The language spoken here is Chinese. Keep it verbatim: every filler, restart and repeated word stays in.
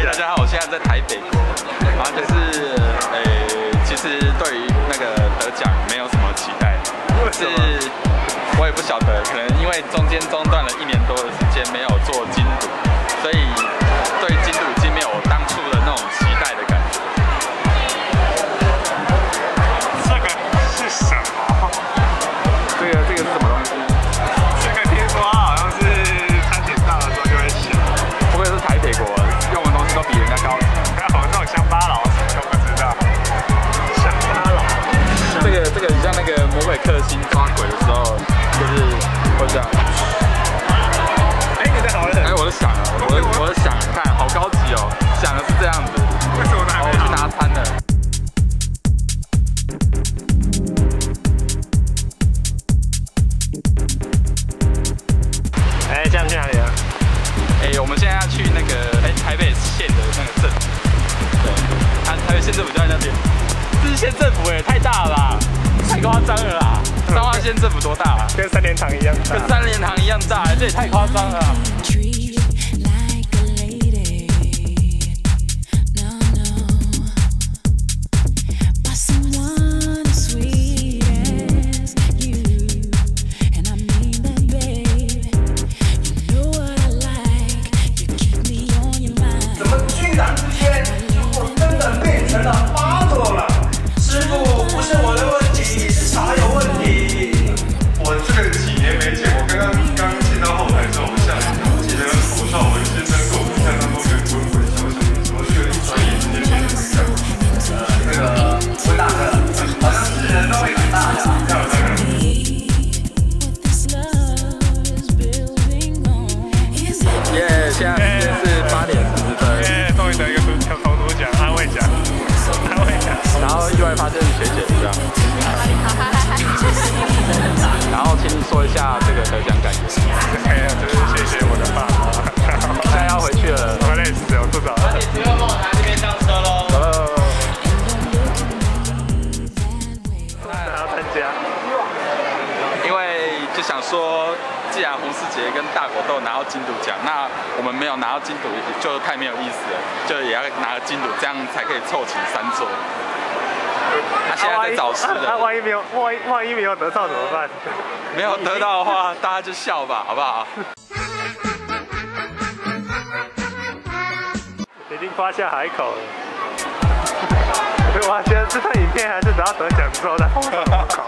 嗨，大家好，我现在在台北，然后就是呃，其实对于那个得奖没有什么期待，是我也不晓得，可能因为中间中断了一年多的时间没有做金赌，所以对金赌已经没有当初的那种期待的感觉。 这个是什么？ 这个这个是什么东西？ 这个听说好像是餐点到的时候就会响。 不会是台北国用的东西都比人家高？ 还有那种乡巴佬，都不知道。乡巴佬。 这个这个像那个魔鬼克星抓鬼的时候，就是会这样。 哎，你在好了。 哎，我在想啊，我在我在想，看好高级哦，想的是这样子。 为什么还没好？ 我去拿餐了。 哎，这样去哪里啊？ 哎，我们现在要去那个哎台北县的那个政府。对，啊，台北县政府就在那边。这是县政府哎，太大了吧，太夸张了啦！彰化县政府多大啊？ 跟三连堂一样大。 跟三连堂一样大，这也太夸张了啦。现在时间是八点四十分， 耶，终于得一个头头奖，安慰奖，安慰奖。 然后意外发现是学姐这样。然后请你说一下这个得奖感言。 哎呀，就是谢谢我的爸妈。 现在要回去了， 我累死了，我肚子好饿。 十六梦来这边上车喽。 走了。 还要参加？ 因为就想说，既然洪世杰跟大果都拿到金赌奖，那我们没有拿到金赌就太没有意思了，就也要拿个金赌，这样才可以凑齐三座。他现在在找事了。 他万一没有，万一万一没有得到怎么办？ 没有得到的话，大家就笑吧，好不好？ 已经夸下海口了。我现在是看影片还是等到得奖之后再？